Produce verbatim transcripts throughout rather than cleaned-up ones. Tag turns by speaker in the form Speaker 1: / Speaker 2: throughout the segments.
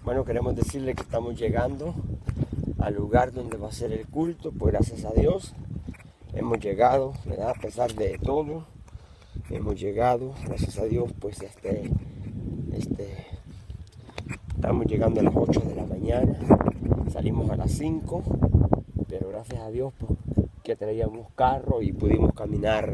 Speaker 1: Bueno, queremos decirle que estamos llegando al lugar donde va a ser el culto, pues gracias a Dios hemos llegado, ¿verdad? A pesar de todo, hemos llegado, gracias a Dios, pues este, este, estamos llegando a las ocho de la mañana, salimos a las cinco, pero gracias a Dios pues, que traíamos carro y pudimos caminar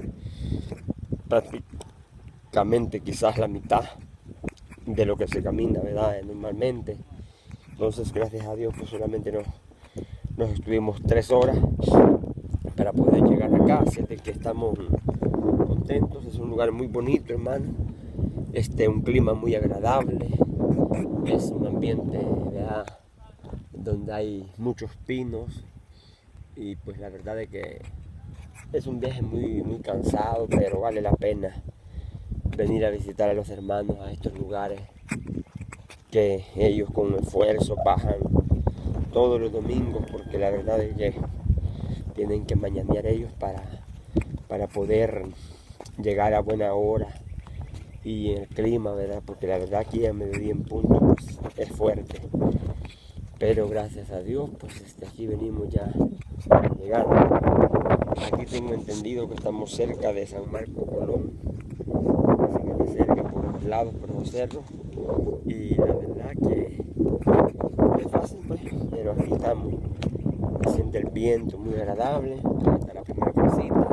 Speaker 1: prácticamente quizás la mitad de lo que se camina, ¿verdad? Normalmente. Entonces, gracias a Dios, pues solamente nos, nos estuvimos tres horas para poder llegar acá, así que estamos contentos. Es un lugar muy bonito, hermano. Este, un clima muy agradable. Es un ambiente, ¿verdad?, donde hay muchos pinos. Y pues la verdad es que es un viaje muy, muy cansado, pero vale la pena venir a visitar a los hermanos a estos lugares que ellos con esfuerzo bajan todos los domingos, porque la verdad es que tienen que mañanear ellos para, para poder llegar a buena hora y en el clima, ¿verdad? Porque la verdad aquí a mediodía en punto pues, es fuerte, pero gracias a Dios pues este, aquí venimos ya llegando. Aquí tengo entendido que estamos cerca de San Marco Colón, así que está cerca por los lados, por los cerros, y la verdad que es fácil pues, pero aquí estamos. Se siente el viento muy agradable. Está la primera casita.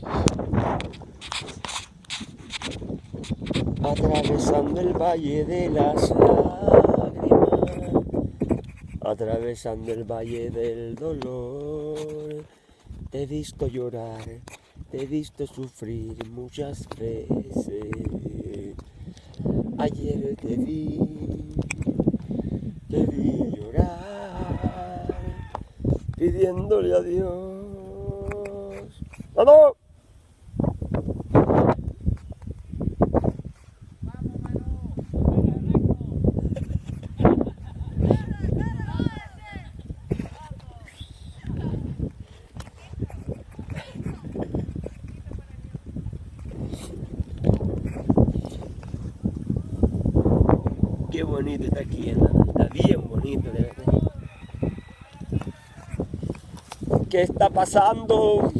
Speaker 1: Atravesando el valle de las lágrimas, atravesando el valle del dolor, te he visto llorar, te he visto sufrir muchas veces. Ayer te vi, te vi llorar, pidiéndole a Dios. ¡Vamos! Qué bonito está aquí, hermano. Está bien bonito, de verdad. ¿Qué está pasando?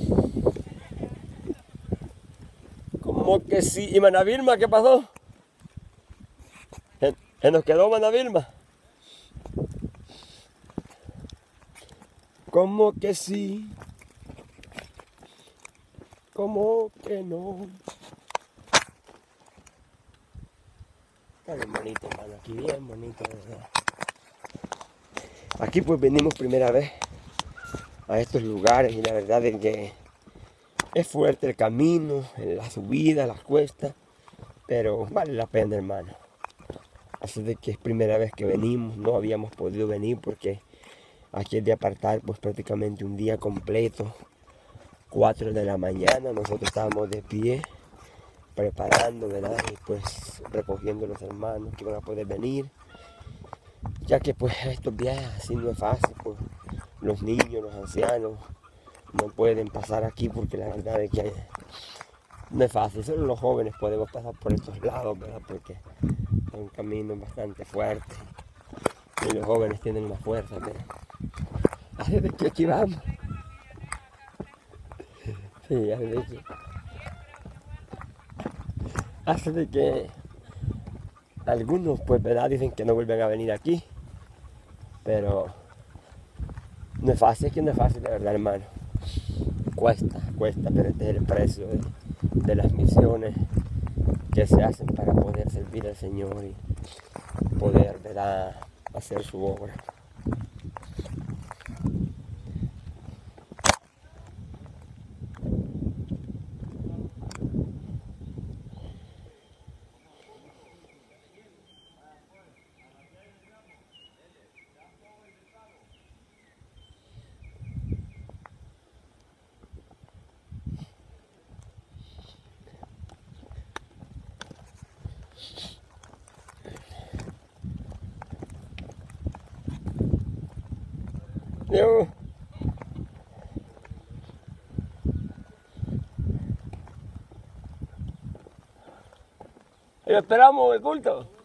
Speaker 1: Como que sí. ¿Y Mana Vilma qué pasó? ¿Se, se nos quedó Mana Vilma? Como que sí. Como que no. Está bien bonito, hermano. Aquí bien bonito, de verdad. Aquí pues venimos primera vez a estos lugares y la verdad es que es fuerte el camino, la subida, las cuestas, pero vale la pena, hermano. Así de que es primera vez que venimos, no habíamos podido venir porque aquí es de apartar pues prácticamente un día completo, cuatro de la mañana, nosotros estábamos de pie, preparando, ¿verdad? Y pues recogiendo a los hermanos que van a poder venir, ya que pues estos viajes así no es fácil, pues los niños, los ancianos no pueden pasar aquí porque la verdad es que no es fácil, solo los jóvenes podemos pasar por estos lados, ¿verdad? Porque es un camino bastante fuerte y los jóvenes tienen más fuerza, ¿verdad? Así de que aquí vamos. Sí, así de que, así de que algunos pues, ¿verdad? Dicen que no vuelven a venir aquí, pero no es fácil, es que no es fácil, de verdad, hermano. Cuesta, cuesta, pero este es el precio de, de las misiones que se hacen para poder servir al Señor y poder, ¿verdad?, hacer su obra. Yo. Y esperamos el culto.